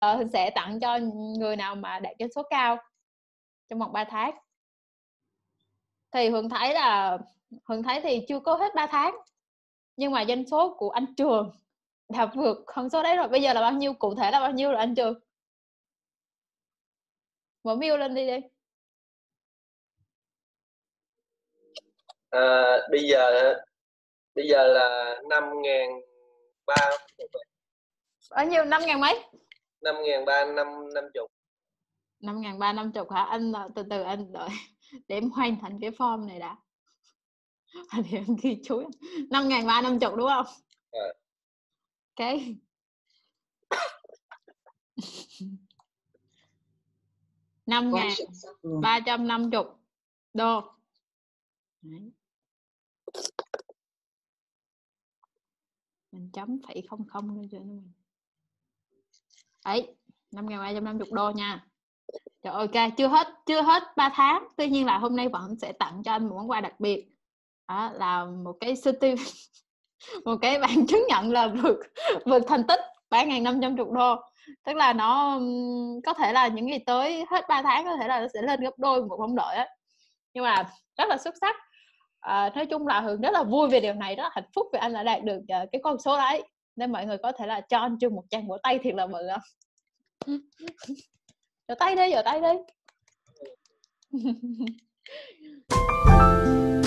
Hương sẽ tặng cho người nào mà đạt doanh số cao trong vòng 3 tháng. Thì Hương thấy thì chưa có hết 3 tháng, nhưng mà doanh số của anh Trường đã vượt con số đấy rồi. Bây giờ là bao nhiêu, cụ thể là bao nhiêu rồi anh Trường? Mở view lên đi. Bây giờ là 5.300. Bao nhiêu? 5.000 mấy? 5.350. 5.350 hả? Anh từ từ anh đợi để em hoàn thành cái form này đã. Thì em ghi chú 5.350 đúng không? Ok. 5.350 đô. Đấy. Mình chấm phẩy 00 lên cho nó mình. Đấy, 5.350 đô nha. Trời ơi, ok, chưa hết 3 tháng. Tuy nhiên là hôm nay vẫn sẽ tặng cho anh một món quà đặc biệt. Đó là một cái một cái bản chứng nhận là vượt thành tích 3.500 đô. Tức là nó có thể là những ngày tới hết 3 tháng có thể là nó sẽ lên gấp đôi một mong đợi ấy. Nhưng mà rất là xuất sắc. Nói chung là Hường rất là vui về điều này, rất là hạnh phúc vì anh đã đạt được cái con số đấy. Nên mọi người có thể là cho anh Trường một tràng vỗ tay thiệt là bự không? Vỗ tay đi.